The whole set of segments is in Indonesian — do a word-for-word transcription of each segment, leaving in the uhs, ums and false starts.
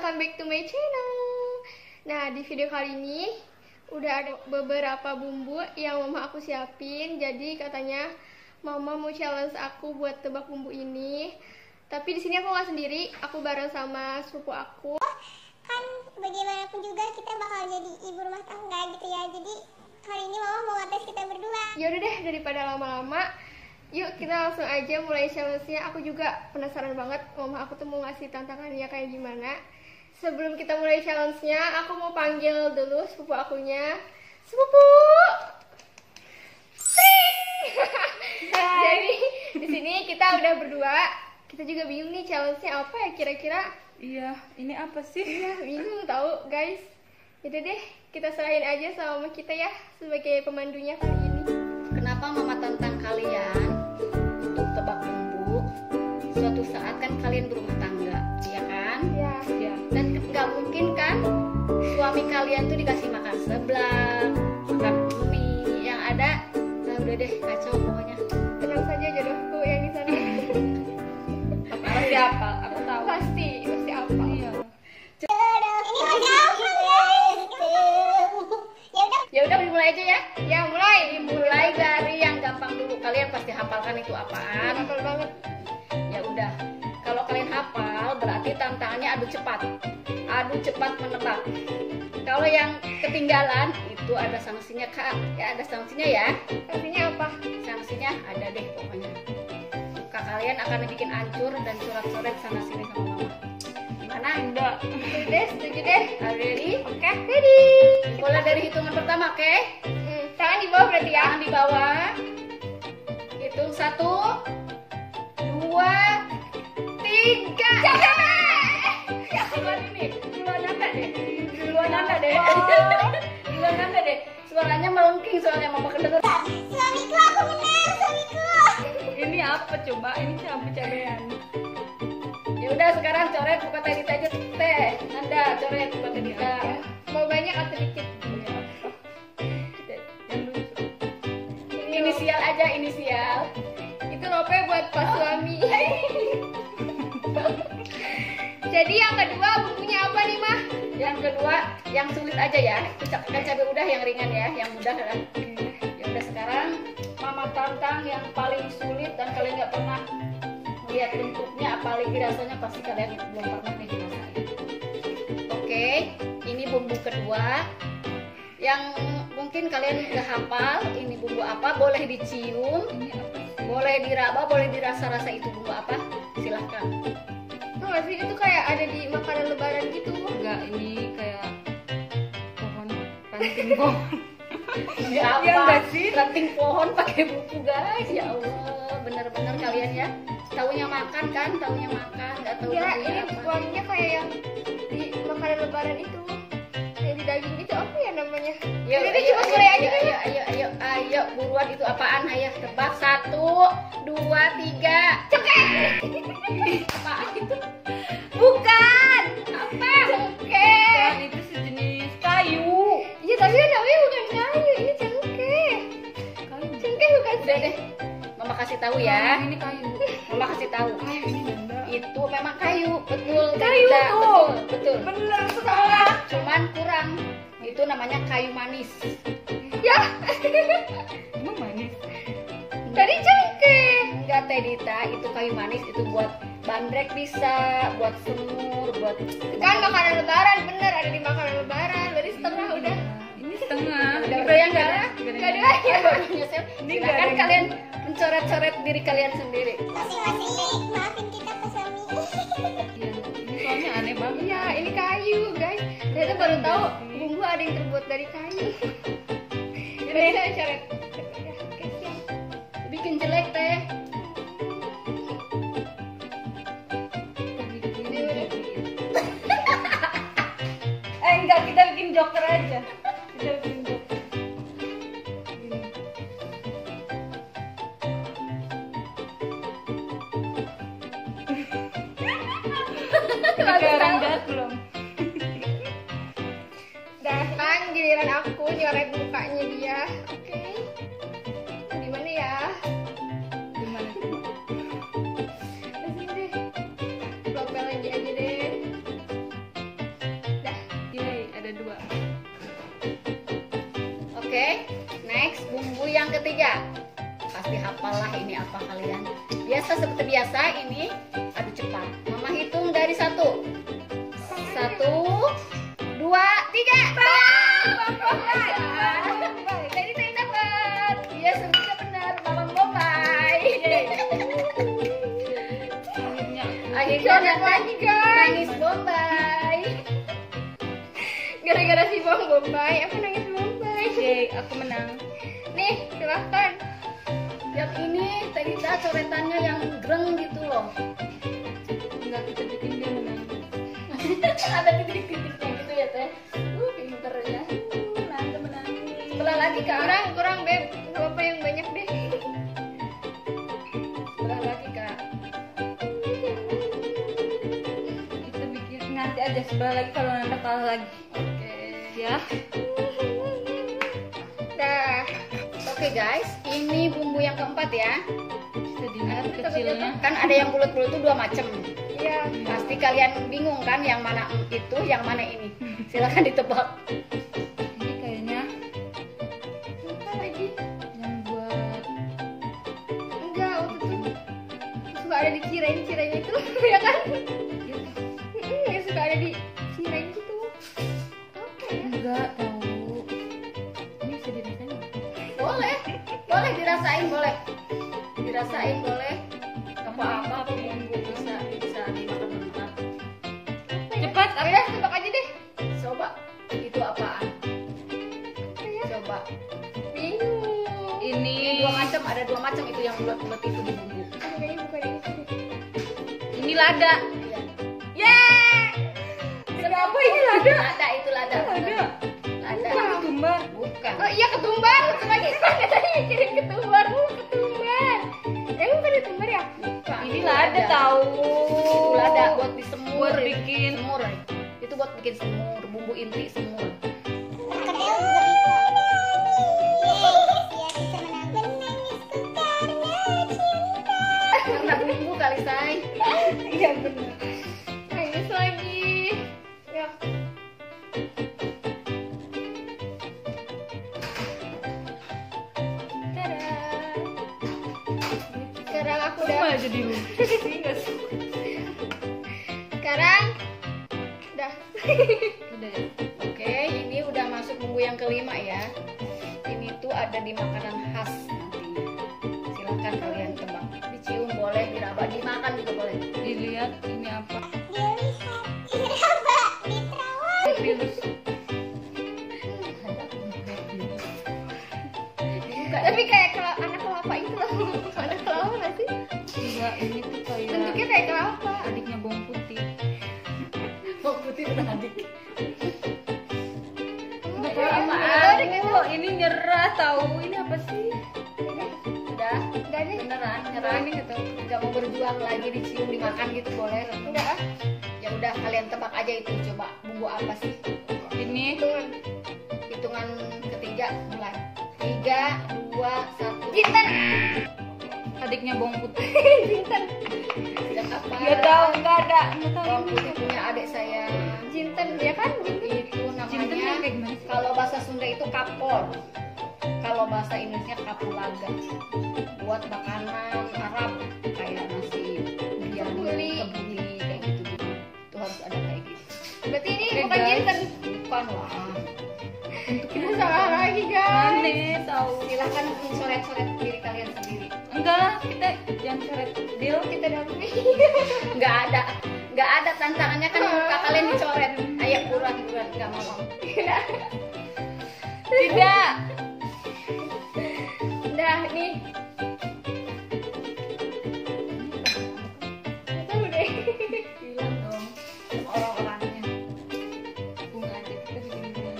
welcome back to my channel. Nah, di video kali ini udah ada beberapa bumbu yang mama aku siapin. Jadi katanya mama mau challenge aku buat tebak bumbu ini. Tapi di sini aku nggak sendiri, aku bareng sama sepupu aku. Kan bagaimanapun juga kita bakal jadi ibu rumah tangga gitu ya. Jadi kali ini mama mau ngetes kita berdua. Ya udah deh, daripada lama-lama, yuk kita langsung aja mulai challenge-nya. Aku juga penasaran banget mama aku tuh mau ngasih tantangannya kayak gimana. Sebelum kita mulai challenge-nya, aku mau panggil dulu sepupu akunya. Sepupu. Jadi di sini kita udah berdua. Kita juga bingung nih challenge-nya apa ya kira-kira. Iya, ini apa sih? Iya, bingung tahu guys. Yaudah deh, kita serahin aja sama mama kita ya sebagai pemandunya kali ini. Kenapa mama tantang kalian untuk tebak bumbu? Suatu saat kan kalian berumah tangga, ya kan? Ya. Ya. Dan nggak mungkin kan suami kalian tuh dikasih makan seblak, makan mie, yang ada, nah udah deh kacau pokoknya. Tenang saja jodohku yang di sana. Pasti apa? Aku tahu. Pasti, pasti apa? Iya. Ini udah gampang guys. Ya udah. Ya udah dimulai aja ya. Ya mulai. Dimulai dari yang gampang dulu. Kalian pasti hafalkan itu apaan? Hafal banget. Ya udah. Kalau kalian hafal berarti tantangannya adu cepat. Adu cepat menebak. Kalau yang ketinggalan itu ada sanksinya Kak. Ya ada sanksinya ya. Artinya apa? Sanksinya ada deh pokoknya. Kak kalian akan dibikin hancur dan coret-coret sana sini sama mama. Gimana? Enggak. Setuju deh, setuju deh. Are you ready? Oke, ready. Mulai dari hitungan pertama, oke? Hmm, tangan di bawah berarti ya. Tangan di bawah. Hitung satu, dua, tiga. Ya duluan ini, duluan anda deh, duluan anda deh, duluan anda deh. Suaranya melengking soalnya mama kedengeran. Suamiku, aku benar suamiku. Ini apa coba? Ini cabai-cabean. Ya udah sekarang coret buka tedita aja teh. Anda coret buka tedita. Mau banyak atau dikit? Inisial aja inisial. Itu lope buat pas suami. Jadi yang kedua bumbunya apa nih mah? Yang kedua yang sulit aja ya. Kan cabai udah yang ringan ya, yang mudah kan. Ya udah sekarang mama tantang yang paling sulit dan kalian nggak pernah lihat bentuknya, apalagi rasanya pasti kalian belum pernah nih ngerasain. Oke, ini bumbu kedua yang mungkin kalian nggak hafal. Ini bumbu apa? Boleh dicium, Ini apa sih? boleh diraba, boleh dirasa-rasa itu bumbu apa? Silahkan. Tuh nggak sih itu kayak ada di makanan lebaran gitu. Enggak, ini kayak pohon ranting pohon. Ya Iya apa? nggak sih? Ranting pohon pakai buku guys. Ya Allah, bener-bener kalian ya. Taunya makan kan? Taunya makan, nggak tahu Kira bumbunya ini apa. wanginya kayak yang di makanan lebaran itu. Yang di daging itu apa ya namanya? Yuk, Udah deh, ayo, coba ayo, mulai aja ayo, deh. ayo, ayo, ayo, ayo, buruan itu apaan? Ayo tebak satu, dua, tiga. Cengkeh. Apaan itu? Bukan. Apa? Cengkeh. Dan itu sejenis kayu. Iya tapi kan namanya bukan kayu, ini cengkeh. Kayu. Cengkeh bukan Udah sih. deh, mama kasih tahu ya. Ini kayu. Mama kasih tahu. Kayu ini benda. Itu memang kayu, betul. Kayu Tidak, tuh. betul, betul. Bener salah. Cuman kurang. Itu namanya kayu manis. Ya, Emang manis. tadi cengkeh. Enggak Teh Dita, itu kayu manis itu buat bandrek bisa, buat semur, buat Kan makanan lebaran bener ada di makanan lebaran. Berarti setengah udah. Ini setengah. Udah udah yang enggak ada? Gak ada ya. Ini Silakan nggak ada. kalian mencoret-coret diri kalian sendiri. Masing-masing maafin kita ke suami. Iya, ini soalnya aneh banget. Iya, ini kayu guys. Saya tuh baru tahu bumbu ada yang terbuat dari kayu. Ini saya coret. Ya, oke, siap. Bikin jelek Teh. Eh enggak, kita bikin joker aja. Kita bikin joker. Gini. Ini kayak orang jahat belum? Dah kan giliran aku nyoret mukanya dia. Oke. Di mana ya? Gimana tuh? Di sini deh. Lopel lagi aja deh. Oke, next bumbu yang ketiga. Pasti hafal lah ini apa kalian. Biasa seperti biasa ini adu cepat. Mama hitung dari satu. Satu, dua, tiga. Jadi saya dapat. Iya sebenarnya benar, Bawang bombay. Akhirnya dapat nangis bombay. Gara-gara si bawang bombay, aku nangis bombay. Oke, aku menang. Nih, silahkan. Yang ini tadi dah coretannya yang greng gitu loh. Enggak, kita bikin dia menang. Ada titik-titiknya gitu ya teh. Uh, pinter ya. Uh, nanti menangis. Sebelah lagi kak. Kurang, kurang beb. Gak apa yang banyak deh. Sebelah lagi kak. Kita bikin nanti aja sebelah lagi kalau Nanda kalah lagi. Oke. Ya. Dah. Oke guys, ini bumbu yang keempat ya. Sedih Aduh, kecilnya. Kan ada yang bulat-bulat itu dua macam. Iya. Pasti kalian bingung kan yang mana itu, yang mana ini. Silakan ditebak. Ini kayaknya Apa lagi? yang buat Enggak, waktu itu suka ada di cirain-cirain itu, ya kan? Mm, yang suka ada di cirain gitu. Apa ya? enggak tahu. Ini bisa dirasain nggak? Boleh, boleh dirasain, boleh. Dirasain boleh. Apa-apa bumbu bisa bisa dimakan mentah. Cepat, Oh ya, tebak aja deh. Coba itu apaan? Apa ya? Coba. Bingung. ini Ini dua macam, ada dua macam itu yang bulat-bulat itu di bumbu. Kayaknya bukan ini sih. ini lada. Iya. Yeay! Kenapa ini lada? Lada itu lada. Lada. Lada. Bukan ketumbar. Bukan. Oh iya, ketumbar. Satu lagi. Saya tadi mikirin ketumbar. Uh, ketumbar. Eh, bukan ketumbar ya? Bukan. Ini Itu lada tahu. Itu lada buat disemur. Buat itu. bikin. semur. Itu buat bikin semur, bumbu inti semur. Kedel juga bisa. Yeay, biar bisa menang. Menangisku karena cinta. Karena bumbu kali say. Iya benar. Nangis lagi. Ya. Tada. Sekarang aku udah. Sama aja dulu. Enggak sih. Sekarang udah. Udah ya. Oke, ini udah masuk bumbu yang kelima ya. Ini tuh ada di makanan khas nantinya. Silakan kalian tebak. Dicium boleh, diraba, dimakan juga boleh. Dilihat ini apa? Dilihat. Diraba. Diterawang. Virus. Tapi kayak kalau anak kelapa itu loh. Anak kelapa nggak sih? Enggak, ini tuh kayak Bentuknya kayak kelapa. adiknya bawang putih. Bawang putih udah adik. Enggak Iya, tahu iya, apaan. iya. Oh, ini nyerah tahu. Ini apa sih? Udah, Enggak deh. beneran Nyerah nyerah. ini enggak tahu. Nggak mau berjuang lagi, dicium dimakan gitu boleh. Enggak ah. Ya udah kalian tebak aja itu, coba bumbu apa sih? Ini Hitungan. Hitungan ketiga mulai. Tiga, dua, satu. Jinten. adiknya bawang putih. Jinten. Tidak apa. Enggak tahu, enggak ada. Enggak tahu. Bawang putih punya adik saya. Jinten ya kan? Jinten. Itu Jinten namanya. yang kayak gimana sih? Kalau bahasa Sunda itu kapor. Kalau bahasa Inggrisnya kapulaga. Buat makanan Arab kayak nasi biryani, Kebuli. kebuli kayak gitu gitu. Itu harus ada kayak gitu. Berarti ini Oke, bukan guys. jinten. Bukan lah. Kita salah lagi guys. Aneh tahu. Silahkan mencoret-coret diri kalian sendiri. Enggak lah, kita jangan coret deal. Kita damai. Nggak ada, nggak ada tantangannya kan muka kalian dicoret. Ayo buruan buruan, nggak mau. Tidak. Dah nih. Nggak tahu deh. Bilang dong sama orang-orangnya. Bunga aja kita bikin bunga.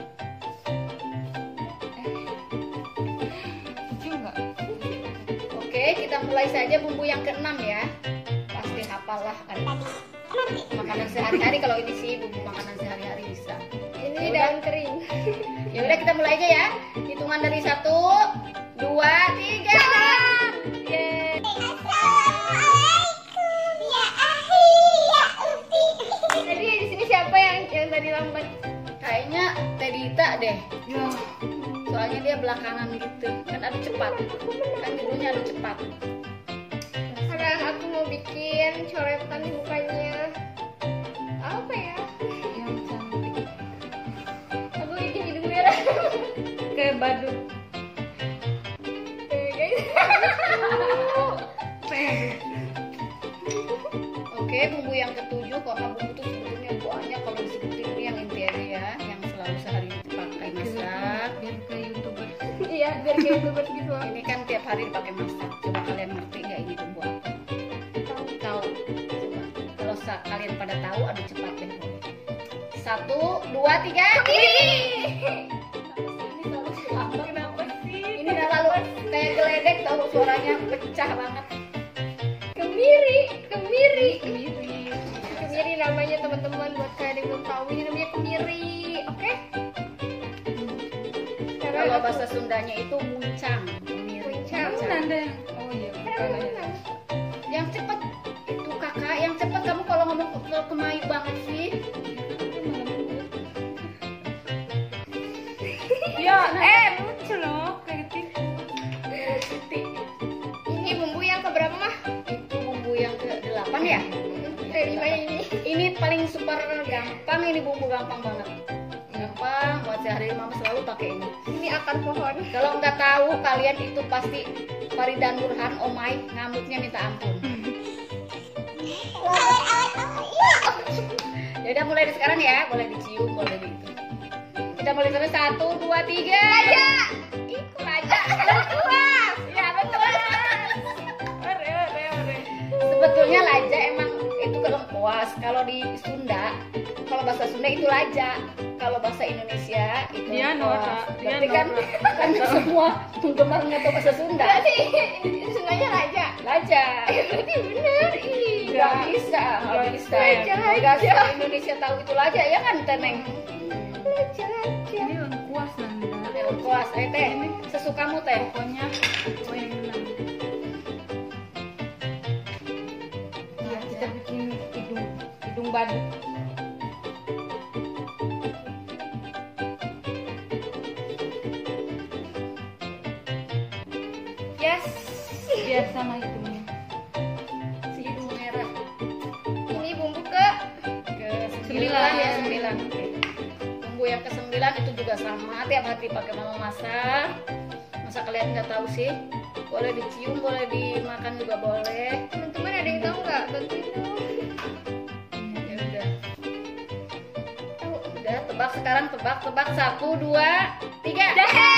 Eh. Lucu enggak? Oke, kita mulai saja bumbu yang keenam ya. Pasti hafal lah kan. Makanan sehari-hari kalau ini sih bumbu makanan sehari-hari bisa. Ini Ya daun udah. kering. Ya udah kita mulai aja ya. Hitungan dari satu, dua, tiga. Yeay. Assalamualaikum ya ahi ya uti. Tadi di sini siapa yang yang tadi lambat? Kayaknya Teh Dita deh. Ya. soalnya dia belakangan gitu. Kan adu cepat. Kan judulnya adu cepat. Sekarang aku mau bikin coretan di mukanya. Apa ya? Yang cantik. Aku bikin hidung merah. Kayak badut. Tuh, guys. Oke, bumbu yang ketujuh, karena bumbu tuh sebetulnya banyak kalau disebutin ini yang inti aja ya, yang selalu sehari dipakai masak. Biar kayak youtuber. Iya, biar kayak youtuber gitu. Ini kan tiap hari dipakai masak. Coba kalian ngerti nggak ini bumbu apa? Tahu? Coba. Kalau sa- kalian pada tahu, adu cepat deh. Satu, dua, tiga. Kenapa sih? Ini selalu kayak geledek, tahu suaranya pecah banget. Kemiri, kemiri. Kemiri. Kemiri namanya teman-teman, buat kalian yang belum tahu ini namanya kemiri. Oke? Sekarang Kalau aku- bahasa Sundanya itu muncang. Kemiri. Muncang. Nanda yang oh iya bukan aja. Yang cepet itu kakak, yang cepet kamu kalau ngomong ke kemayu banget sih. Ya, eh lucu loh kayak gitu. Ini bumbu yang keberapa mah? Itu bumbu yang ke delapan ya? Dari lima ini. Ini paling super gampang, ini bumbu gampang banget. Gampang buat sehari mama selalu pakai ini. Ini akar pohon. Kalau nggak tahu kalian itu pasti Farida Nurhan, oh my, ngamuknya minta ampun. Awet, awet, awet. Ya udah mulai dari sekarang ya, boleh dicium, boleh gitu. Kita mulai dari satu, dua, tiga. Laja, ikut aja. Lengkuas, ya betul. Ore ore ore. Sebetulnya laja emang itu kelengkuas. Kalau di Sunda, kalau bahasa Sunda itu laja. Kalau bahasa Indonesia itu Dia lengkuas. Nora, dia Berarti kan Nora. karena semua penggemar nggak tahu bahasa Sunda. Berarti sungainya raja. Laja. Berarti bener. Ih, Nggak bisa, nggak Nggak bisa. Laja, Nggak laja. se Indonesia tahu itu laja ya kan Teneng? Raja, raja. Ini lengkuas Nanda. Ya, lengkuas, eh teh, sesukamu teh. Pokoknya aku yang menang. Ya, kita bikin hidung hidung badut. Yes. Biar sama hidungnya. Si hidung merah. Ini bumbu ke Ke sembilan Sembilan. ya, sembilan. Oke. Bumbu yang ke sembilan itu juga sama, tiap hari pakai mama masak. Masa kalian nggak tahu sih? Boleh dicium, boleh dimakan juga boleh. teman-teman, ada yang tahu nggak? Bantuin dong. Ya udah. Udah, tebak sekarang, tebak, tebak satu, dua, tiga. Jahe.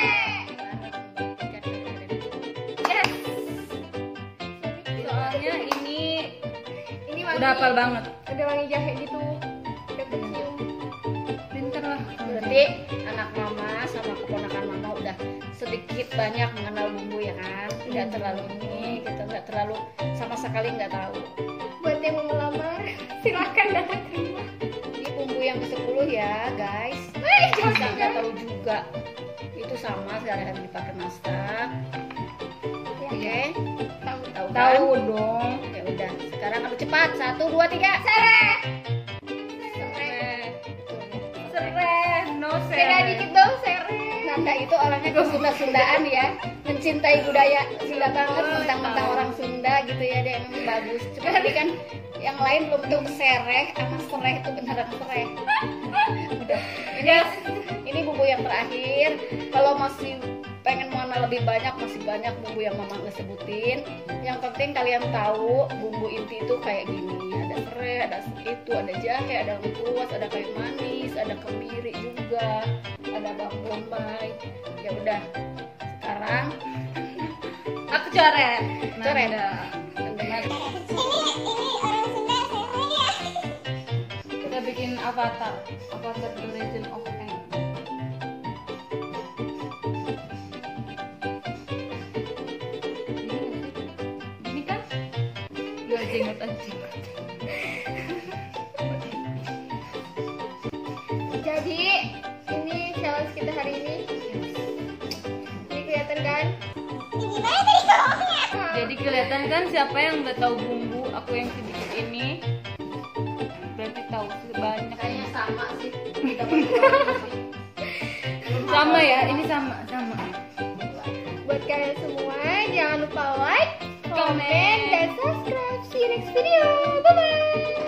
Yes. Soalnya ini Ini wangi. udah hafal banget. Ada wangi jahe gitu. Udah kecium. Pinter lah. Berarti anak mama sama keponakan mama udah sedikit banyak mengenal bumbu ya kan, tidak terlalu ini, kita nggak terlalu sama sekali nggak tahu. Buat yang mau melamar, silakan datang ke rumah. Ini bumbu yang ke sepuluh ya guys. Masa nggak tahu juga. Itu sama sehari-hari dipakai masak. Oke, tahu tahu kan? Tahu dong. Ya udah, sekarang adu cepat. Satu, dua, tiga. Seret. Seret. Seren, no Beda seren. dikit dong, seret. Nanda itu orangnya ke Sunda-Sundaan ya, mencintai budaya Sunda banget, mentang-mentang orang Sunda gitu ya, dia emang bagus. Cuma tadi kan yang lain belum tuh sereh, sama sereh itu beneran sereh. Udah, ini ini bumbu yang terakhir. Kalau masih pengen mengenal lebih banyak, masih banyak bumbu yang mama nggak sebutin. Yang penting kalian tahu bumbu inti itu kayak gini. Ada serai, ada itu, ada jahe, ada lengkuas, ada kayu manis, ada kemiri juga, ada bawang bombay. Ya udah, sekarang Aku coret. coret. Nanda. Teman-teman, Ini ini orang Sunda saya ya. Kita bikin avatar. Avatar The Legend of Aang. Ini nggak sih? Ini kan? Gak jenggot aja jenggot. Jadi, ini challenge kita hari ini. Ini kelihatan kan? Ini gimana tadi ngomongnya? Jadi kelihatan kan siapa yang udah tahu bumbu aku yang sedikit ini. Berarti tahu sebanyak kayaknya ini. sama sih. Kita berdua sih. Sama ya, ini sama, sama. Buat kalian semua, jangan lupa like, comment, dan subscribe. See you next video. Bye bye.